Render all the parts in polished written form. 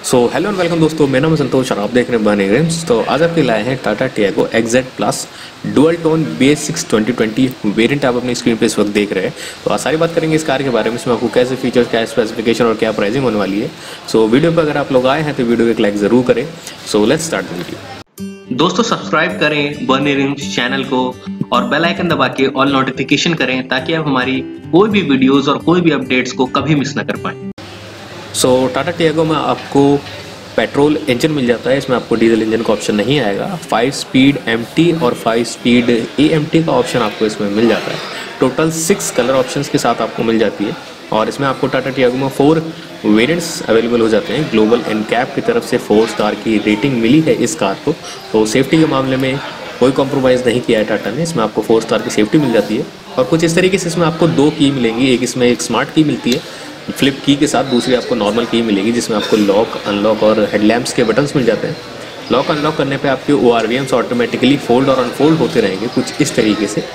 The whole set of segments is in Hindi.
सो हेलो एंड वेलकम दोस्तों, मेरा नाम है संतोष और आप देख रहे हैं बर्निंग रिम्स। तो आज आपके लाए हैं Tata Tiago XZ plus dual tone BS6 2020 variant आप अपनी स्क्रीन पे इस वक्त देख रहे हैं। तो आज सारी बात करेंगे इस कार के बारे में, इसमें आपको कैसे फीचर्स, क्या स्पेसिफिकेशन और क्या प्राइसिंग होने वाली है। सो वीडियो पर अगर आप लोग आए हैं तो वीडियो को एक लाइक ज़रूर करें। So let's start the video. दोस्तों सब्सक्राइब करें बर्निंग रिम्स चैनल को और बेल आइकन दबा के ऑल नोटिफिकेशन करें ताकि आप हमारी कोई भी वीडियोस और कोई भी अपडेट्स को कभी मिस ना कर पाएं। सो टाटा टियागो में आपको पेट्रोल इंजन मिल जाता है, इसमें आपको डीजल इंजन का ऑप्शन नहीं आएगा। 5 स्पीड MT और 5 स्पीड AMT का ऑप्शन आपको इसमें मिल जाता है। टोटल 6 कलर ऑप्शंस के साथ आपको मिल जाती है और इसमें आपको टाटा टियागो में 4 वेरिएंट्स अवेलेबल हो जाते हैं। ग्लोबल NCAP की तरफ से 4 स्टार की रेटिंग मिली है इस कार को, तो सेफ्टी के मामले में कोई कॉम्प्रोमाइज़ नहीं किया है टाटा ने। इसमें आपको 4 स्टार की सेफ्टी मिल जाती है और कुछ इस तरीके से इसमें आपको 2 की मिलेंगी। एक इसमें एक स्मार्ट की मिलती है फ्लिप की के साथ, दूसरी आपको नॉर्मल की मिलेगी जिसमें आपको लॉक, अनलॉक और हेडलैम्प्स के बटन्स मिल जाते हैं। लॉक अनलॉक करने पे आपके ORVMs ऑटोमेटिकली फोल्ड और अनफोल्ड होते रहेंगे कुछ इस तरीके से।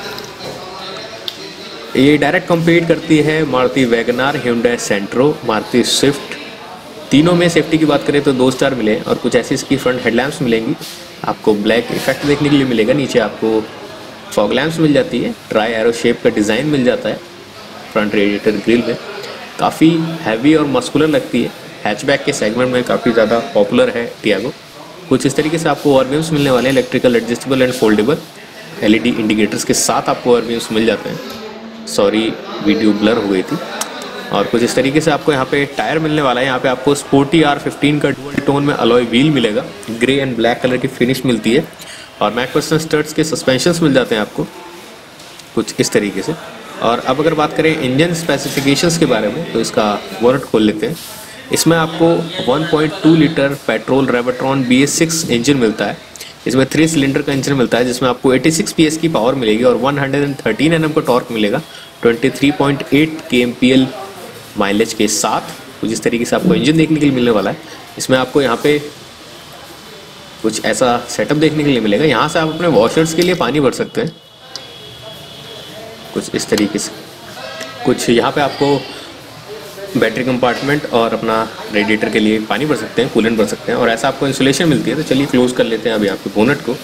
ये डायरेक्ट कंपीट करती है Maruti WagonR, Hyundai Santro, Maruti Swift. तीनों में सेफ्टी की बात करें तो 2 स्टार मिले और कुछ ऐसी इसकी फ्रंट हेडलैम्प्स मिलेंगी। आपको ब्लैक इफेक्ट देखने के लिए मिलेगा। नीचे आपको फॉग लैम्प्स मिल जाती है, ट्राई एरो शेप का डिज़ाइन मिल जाता है फ्रंट रेडिएटर ग्रिल में। काफ़ी हैवी और मस्कुलर लगती है, हैचबैक के सेगमेंट में काफ़ी ज़्यादा पॉपुलर है टियागो। कुछ इस तरीके से आपको ORVMs मिलने वाले हैं, electrical adjustable and foldable LED indicators के साथ आपको ORVMs मिल जाते हैं। सॉरी वीडियो ब्लर हो गई थी। और कुछ इस तरीके से आपको यहाँ पे टायर मिलने वाला है। यहाँ पे आपको स्पोर्टी R15 का डुअल टोन में अलॉय व्हील मिलेगा, ग्रे एंड ब्लैक कलर की फिनिश मिलती है और मैकफर्सन स्टड्स के सस्पेंशंस मिल जाते हैं आपको कुछ इस तरीके से। और अब अगर बात करें इंजन स्पेसिफिकेशंस के बारे में तो इसका बोनट खोल लेते हैं। इसमें आपको 1.2 लीटर पेट्रोल रेवट्रॉन BS6 इंजन मिलता है। इसमें 3 सिलेंडर का इंजन मिलता है जिसमें आपको 86 PS की पावर मिलेगी और 113 Nm का टॉर्क मिलेगा 23.8 kmpl माइलेज के साथ। कुछ इस तरीके से आपको इंजन देखने के लिए मिलने वाला है। इसमें आपको यहाँ पे कुछ ऐसा सेटअप देखने के लिए मिलेगा। यहाँ से आप अपने वॉशर्स के लिए पानी भर सकते हैं कुछ इस तरीके से। कुछ यहाँ पे आपको बैटरी कंपार्टमेंट और अपना रेडिएटर के लिए पानी भर सकते हैं, कूलेंट भर सकते हैं और ऐसा आपको इंसुलेशन मिलती है। तो चलिए क्लोज कर लेते हैं अब यहाँ पे बोनट को।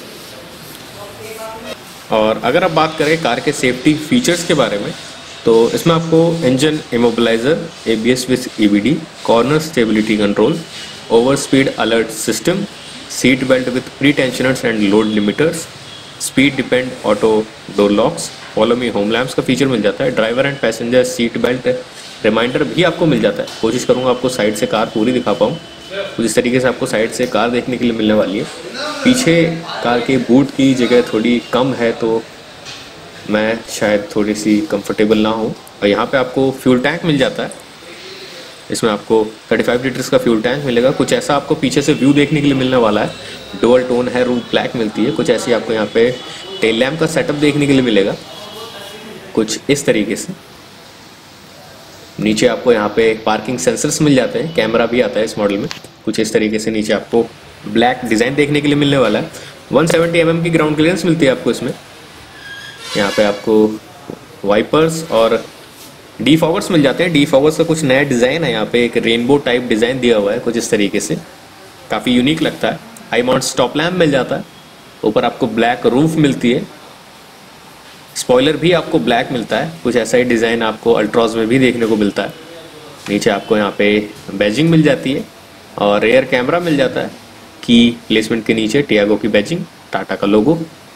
और अगर आप बात करें कार के सेफ्टी फीचर्स के बारे में तो इसमें आपको engine immobiliser, ABS with EBD, corner stability control, over speed alert system, seat belt with pre tensioners and load limiters, speed depend auto door locks, follow me home lamps का फीचर मिल जाता है। Driver and passenger seat belt reminder भी आपको मिल जाता है। कोशिश करूँगा आपको साइड से कार पूरी दिखा पाऊँ। कुछ इस तरीके से आपको साइड से कार देखने के लिए मिलने वाली है। पीछे कार के बूट की जगह थोड़ी कम है तो मैं शायद थोड़ी सी कंफर्टेबल ना हो। और यहाँ पे आपको फ्यूल टैंक मिल जाता है। इसमें आपको 35 लीटर्स का फ्यूल टैंक मिलेगा। कुछ ऐसा आपको पीछे से व्यू देखने के लिए मिलने वाला है। डुअल टोन है, रूफ ब्लैक मिलती है। कुछ ऐसी आपको यहाँ पे टेल लैम्प का सेटअप देखने के लिए मिलेगा कुछ इस तरीके से। नीचे आपको यहाँ पे पार्किंग सेंसर्स मिल जाते हैं, कैमरा भी आता है इस मॉडल में। कुछ इस तरीके से नीचे आपको ब्लैक डिज़ाइन देखने के लिए मिलने वाला है। 170 mm की ग्राउंड क्लियरेंस मिलती है आपको इसमें। यहाँ पे आपको वाइपर्स और डीफॉगर्स मिल जाते हैं। डीफॉगर्स का कुछ नया डिज़ाइन है, यहाँ पे एक रेनबो टाइप डिज़ाइन दिया हुआ है कुछ इस तरीके से, काफ़ी यूनिक लगता है। हाई माउंट स्टॉप लैम्प मिल जाता है। ऊपर आपको ब्लैक रूफ मिलती है। स्पॉइलर भी आपको ब्लैक मिलता है। कुछ ऐसा ही डिज़ाइन आपको अल्ट्रॉज में भी देखने को मिलता है। नीचे आपको यहाँ पे बैजिंग मिल जाती है और रेयर कैमरा मिल जाता है। की प्लेसमेंट के नीचे टियागो की बैजिंग, टाटा का लोगो।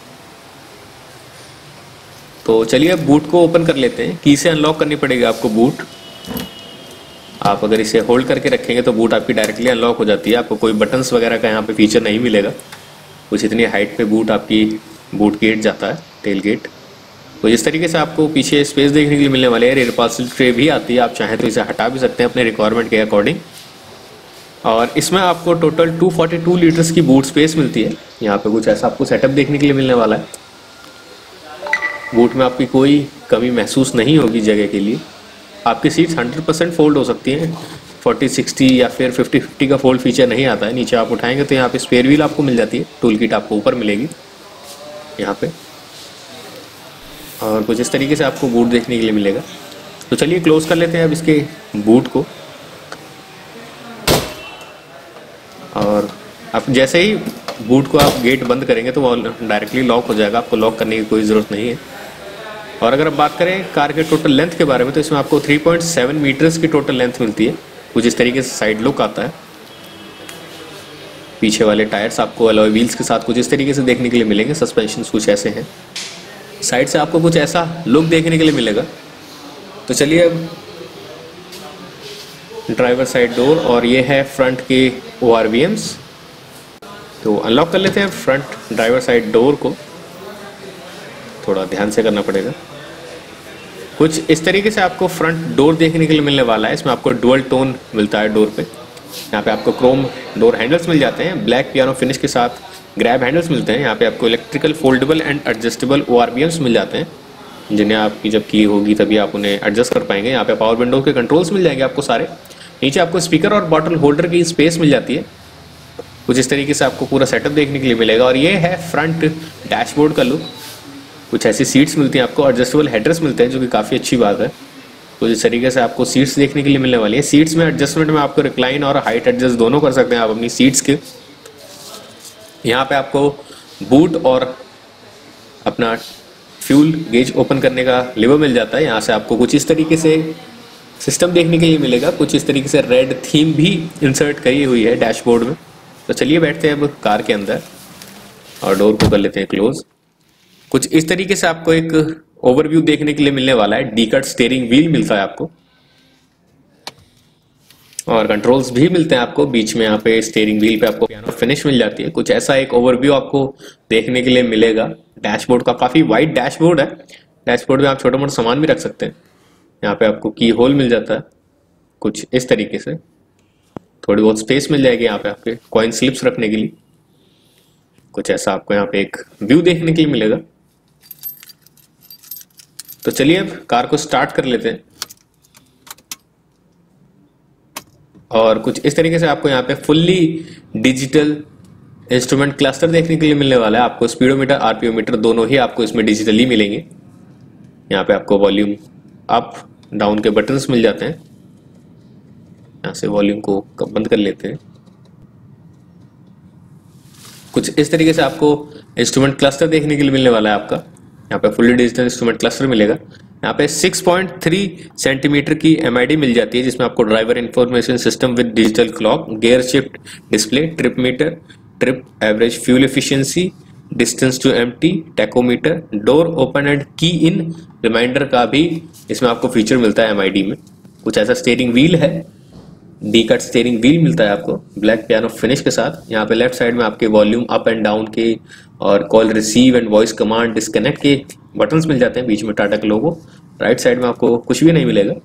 तो चलिए अब बूट को ओपन कर लेते हैं। की से अनलॉक करनी पड़ेगी आपको बूट। आप अगर इसे होल्ड करके रखेंगे तो बूट आपकी डायरेक्टली अनलॉक हो जाती है। आपको कोई बटन्स वगैरह का यहाँ पे फीचर नहीं मिलेगा। कुछ इतनी हाइट पे बूट आपकी बूट गेट जाता है, टेल गेट। तो इस तरीके से आपको पीछे स्पेस देखने के लिए मिलने वाले हैं। रेयर पार्सल ट्रे भी आती है, आप चाहें तो इसे हटा भी सकते हैं अपने रिक्वायरमेंट के अकॉर्डिंग। और इसमें आपको टोटल 242 लीटर्स की बूट स्पेस मिलती है। यहाँ पे कुछ ऐसा आपको सेटअप देखने के लिए मिलने वाला है। बूट में आपकी कोई कमी महसूस नहीं होगी जगह के लिए। आपकी सीट्स 100% फोल्ड हो सकती हैं। 40-60 या फिर 50-50 का फोल्ड फीचर नहीं आता है। नीचे आप उठाएंगे तो यहाँ पे स्पेयर व्हील आपको मिल जाती है। टूल किट आपको ऊपर मिलेगी यहाँ पे। और कुछ इस तरीके से आपको बूट देखने के लिए मिलेगा। तो चलिए क्लोज कर लेते हैं अब इसके बूट को। और आप जैसे ही बूट को आप गेट बंद करेंगे तो वो डायरेक्टली लॉक हो जाएगा, आपको लॉक करने की कोई ज़रूरत नहीं है। और अगर आप बात करें कार के टोटल लेंथ के बारे में तो इसमें आपको 3.7 मीटर्स की टोटल लेंथ मिलती है। कुछ इस तरीके से साइड लुक आता है। पीछे वाले टायर्स आपको अलॉय व्हील्स के साथ कुछ इस तरीके से देखने के लिए मिलेंगे। सस्पेंशन कुछ ऐसे हैं। साइड से आपको कुछ ऐसा लुक देखने के लिए मिलेगा। तो चलिए अब ड्राइवर साइड डोर और ये है फ्रंट के ORVMs। तो अनलॉक कर लेते हैं फ्रंट ड्राइवर साइड डोर को। थोड़ा ध्यान से करना पड़ेगा। कुछ इस तरीके से आपको फ्रंट डोर देखने के लिए मिलने वाला है। इसमें आपको डुअल टोन मिलता है डोर पे। यहाँ पे आपको क्रोम डोर हैंडल्स मिल जाते हैं, ब्लैक पियानो फिनिश के साथ ग्रैब हैंडल्स मिलते हैं। यहाँ पे आपको electrical foldable and adjustable ORVMs मिल जाते हैं, जिन्हें आपकी जब की होगी तभी आप उन्हें एडजस्ट कर पाएंगे। यहाँ पे पावर विंडो के कंट्रोल्स मिल जाएंगे आपको सारे। नीचे आपको स्पीकर और बॉटल होल्डर की स्पेस मिल जाती है। कुछ इस तरीके से आपको पूरा सेटअप देखने के लिए मिलेगा। और ये है फ्रंट डैशबोर्ड का लुक। कुछ ऐसी सीट्स मिलती हैं आपको, एडजस्टेबल हेडर्स मिलते हैं, जो कि काफ़ी अच्छी बात है। तो इस तरीके से आपको सीट्स देखने के लिए मिलने वाली है। सीट्स में एडजस्टमेंट में आपको रिक्लाइन और हाइट एडजस्ट दोनों कर सकते हैं आप अपनी सीट्स के। यहाँ पे आपको बूट और अपना फ्यूल गेज ओपन करने का लिवर मिल जाता है। यहाँ से आपको कुछ इस तरीके से सिस्टम देखने के लिए मिलेगा। कुछ इस तरीके से रेड थीम भी इंसर्ट करी हुई है डैशबोर्ड में। तो चलिए बैठते हैं अब कार के अंदर और डोर को कर लेते हैं क्लोज। कुछ इस तरीके से आपको एक ओवरव्यू देखने के लिए मिलने वाला है। डी-कट स्टीयरिंग व्हील मिलता है आपको और कंट्रोल्स भी मिलते हैं आपको। बीच में यहाँ पे स्टीयरिंग व्हील पे आपको पियानो फिनिश मिल जाती है। कुछ ऐसा एक ओवरव्यू आपको देखने के लिए मिलेगा डैशबोर्ड का। काफ़ी वाइड डैशबोर्ड है। डैशबोर्ड में आप छोटा मोटा सामान भी रख सकते हैं। यहाँ पे आपको की होल मिल जाता है कुछ इस तरीके से। थोड़ी बहुत स्पेस मिल जाएगी यहाँ पे आपके कॉइन स्लिप्स रखने के लिए। कुछ ऐसा आपको यहाँ पे एक व्यू देखने के लिए मिलेगा। तो चलिए अब कार को स्टार्ट कर लेते हैं। और कुछ इस तरीके से आपको यहाँ पे फुल्ली डिजिटल इंस्ट्रूमेंट क्लस्टर देखने के लिए मिलने वाला है। आपको स्पीडोमीटर RPM दोनों ही आपको इसमें डिजिटली मिलेंगे। यहाँ पे आपको वॉल्यूम अप डाउन के बटन्स मिल जाते हैं। यहाँ से वॉल्यूम को बंद कर लेते हैं। कुछ इस तरीके से आपको इंस्ट्रूमेंट क्लस्टर देखने के लिए मिलने वाला है आपका। यहाँ पे फुल्ली डिजिटल इंस्ट्रूमेंट क्लस्टर मिलेगा। यहाँ पे 6.3 सेंटीमीटर की MID मिल जाती है, जिसमें आपको driver information system with digital clock, gear shift display, trip meter, trip average fuel efficiency, distance to empty, tachometer, door open and key in reminder का भी इसमें आपको फीचर मिलता है MID में। कुछ ऐसा स्टीयरिंग व्हील है, डी-कट स्टीयरिंग व्हील मिलता है आपको ब्लैक पियानो फिनिश के साथ। यहाँ पे लेफ्ट साइड में आपके वॉल्यूम अप एंड डाउन के और call receive and voice command disconnect के बटन्स मिल जाते हैं। बीच में टाटा का लोगो। राइट साइड में आपको कुछ भी नहीं मिलेगा।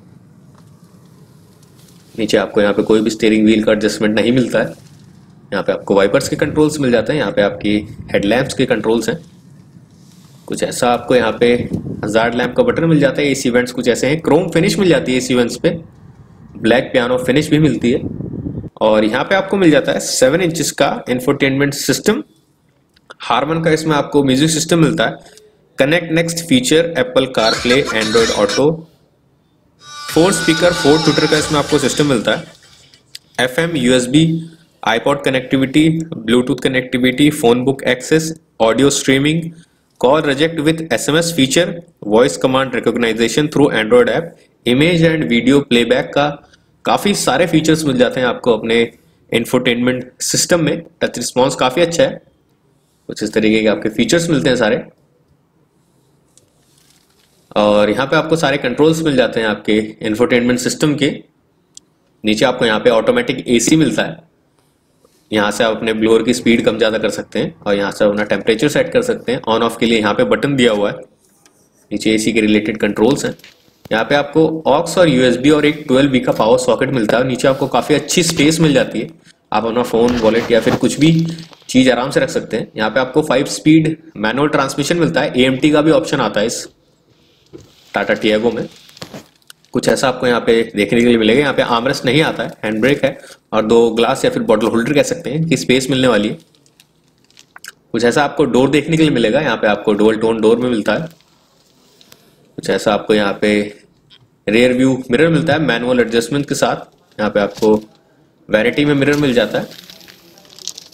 नीचे आपको यहाँ पे कोई भी स्टीयरिंग व्हील का एडजस्टमेंट नहीं मिलता है। यहाँ पे आपको वाइपर्स के कंट्रोल्स मिल जाते हैं। यहाँ पे आपकी हेडलैम्प्स के कंट्रोल्स हैं। कुछ ऐसा आपको यहाँ पे हजार्ड लैम्प का बटन मिल जाता है। AC वेंट्स कुछ ऐसे हैं। क्रोम फिनिश मिल जाती है AC वेंट्स पे। ब्लैक पियानो फिनिश भी मिलती है। और यहाँ पे आपको मिल जाता है 7 इंचेस का इंफोटेनमेंट सिस्टम। हारमन का इसमें आपको म्यूजिक सिस्टम मिलता है। Connect next feature Apple car play, Android auto, 4 speaker 4 tweeter का इसमें आपको सिस्टम मिलता है। FM USB iPod connectivity, Bluetooth connectivity, phone book access, audio streaming, call reject with SMS feature, voice command recognisation through Android app, image and video playback का काफ़ी सारे फीचर्स मिल जाते हैं आपको अपने इंफोटेनमेंट सिस्टम में। टच रिस्पॉन्स काफ़ी अच्छा है। कुछ इस तरीके के आपके फीचर्स मिलते हैं सारे। और यहाँ पे आपको सारे कंट्रोल्स मिल जाते हैं आपके इंफोटेनमेंट सिस्टम के। नीचे आपको यहाँ पे ऑटोमेटिक AC मिलता है। यहाँ से आप अपने ब्लोअर की स्पीड कम ज़्यादा कर सकते हैं और यहाँ से अपना टेम्परेचर सेट कर सकते हैं। ऑन ऑफ के लिए यहाँ पे बटन दिया हुआ है। नीचे AC के रिलेटेड कंट्रोल्स हैं। यहाँ पे आपको ऑक्स और USB और एक 12V का पावर सॉकेट मिलता है। नीचे आपको काफ़ी अच्छी स्पेस मिल जाती है। आप अपना फ़ोन, वॉलेट या फिर कुछ भी चीज़ आराम से रख सकते हैं। यहाँ पे आपको 5 स्पीड मैनुअल ट्रांसमिशन मिलता है। AMT का भी ऑप्शन आता है इस टाटा टियागो में। कुछ ऐसा आपको यहाँ पे देखने के लिए मिलेगा। यहाँ पे आर्मरेस्ट नहीं आता है, हैंड ब्रेक है और 2 ग्लास या फिर बॉटल होल्डर कह सकते हैं कि स्पेस मिलने वाली है। कुछ ऐसा आपको डोर देखने के लिए मिलेगा। यहाँ पे आपको डुअल टोन डोर में मिलता है। कुछ ऐसा आपको यहाँ पे रेयर व्यू मिरर मिलता है मैनुअल एडजस्टमेंट के साथ। यहाँ पे आपको वैनिटी में मिरर मिल जाता है।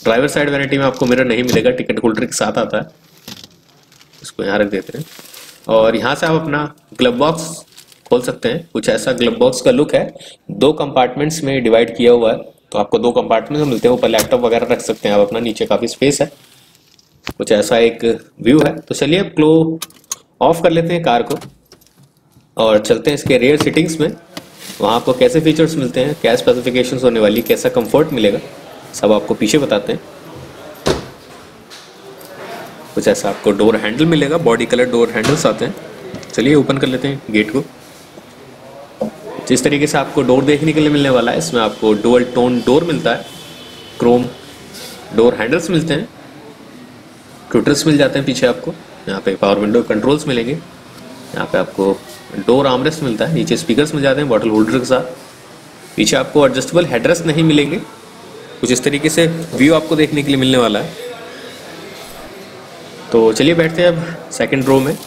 ड्राइवर साइड वैनिटी में आपको मिरर नहीं मिलेगा, टिकट होल्डर के साथ आता है। इसको यहाँ रख देते हैं और यहाँ से आप अपना ग्लव बॉक्स खोल सकते हैं। कुछ ऐसा ग्लव बॉक्स का लुक है, 2 कंपार्टमेंट्स में डिवाइड किया हुआ है, तो आपको 2 कंपार्टमेंट्स मिलते हैं। ऊपर लैपटॉप वगैरह रख सकते हैं आप अपना, नीचे काफ़ी स्पेस है। कुछ ऐसा एक व्यू है। तो चलिए अब क्लो ऑफ कर लेते हैं कार को और चलते हैं इसके रेयर सीटिंग्स में। वहाँ आपको कैसे फीचर्स मिलते हैं, क्या स्पेसिफिकेशंस होने वाली, कैसा कंफर्ट मिलेगा, सब आपको पीछे बताते हैं। कुछ ऐसा आपको डोर हैंडल मिलेगा, बॉडी कलर डोर हैंडल्स आते हैं। चलिए ओपन कर लेते हैं गेट को। जिस तरीके से आपको डोर देखने के लिए मिलने वाला है, इसमें आपको डुअल टोन डोर मिलता है, क्रोम डोर हैंडल्स मिलते हैं, ट्विटर्स मिल जाते हैं पीछे आपको। यहाँ पे पावर विंडो कंट्रोल्स मिलेंगे। यहाँ पे आपको डोर आर्मरेस्ट मिलता है, नीचे स्पीकर्स मिल जाते हैं बॉटल होल्डर के साथ। पीछे आपको एडजस्टेबल हेडरेस्ट नहीं मिलेंगे। कुछ इस तरीके से व्यू आपको देखने के लिए मिलने वाला है। तो चलिए बैठते हैं अब सेकंड रो में।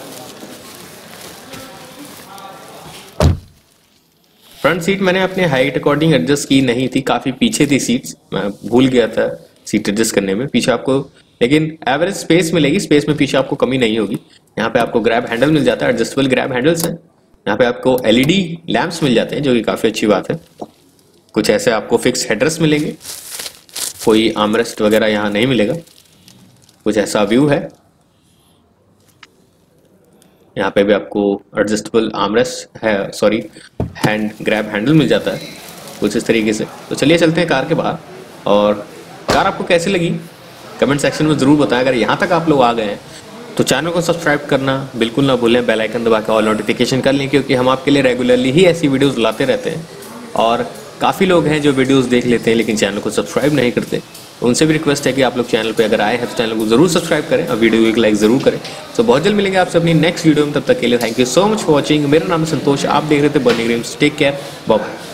फ्रंट सीट मैंने अपने हाइट अकॉर्डिंग एडजस्ट की नहीं थी, काफ़ी पीछे थी सीट्स, मैं भूल गया था सीट एडजस्ट करने में। पीछे आपको लेकिन एवरेज स्पेस मिलेगी, स्पेस में पीछे आपको कमी नहीं होगी। यहाँ पे आपको ग्रैब हैंडल मिल जाता है, एडजस्टेबल ग्रैब हैंडल्स हैं। यहाँ पे आपको LED लैंप्स मिल जाते हैं, जो कि काफ़ी अच्छी बात है। कुछ ऐसे आपको फिक्स हेडरेस्ट मिलेंगे, कोई आर्मरेस्ट वगैरह यहाँ नहीं मिलेगा। कुछ ऐसा व्यू है। यहाँ पे भी आपको एडजस्टेबल आर्मरेस्ट है, सॉरी हैंड ग्रैब हैंडल मिल जाता है कुछ इस तरीके से। तो चलिए चलते हैं कार के बाहर और कार आपको कैसी लगी कमेंट सेक्शन में ज़रूर बताएं। अगर यहाँ तक आप लोग आ गए हैं तो चैनल को सब्सक्राइब करना बिल्कुल ना भूलें, बेल आइकन दबा के ऑल नोटिफिकेशन कर लें, क्योंकि हम आपके लिए रेगुलरली ही ऐसी वीडियोस लाते रहते हैं। और काफ़ी लोग हैं जो वीडियोस देख लेते हैं लेकिन चैनल को सब्सक्राइब नहीं करते। उनसे भी रिक्वेस्ट है कि आप लोग चैनल पे अगर आए हैं तो चैनल को जरूर सब्सक्राइब करें और वीडियो को एक लाइक जरूर करें। तो बहुत जल्द मिलेंगे आपसे अपनी नेक्स्ट वीडियो में, तब तक के लिए thank you so much for watching. मेरा नाम है संतोष, आप देख रहे थे burning dreams. Take care, bye bye.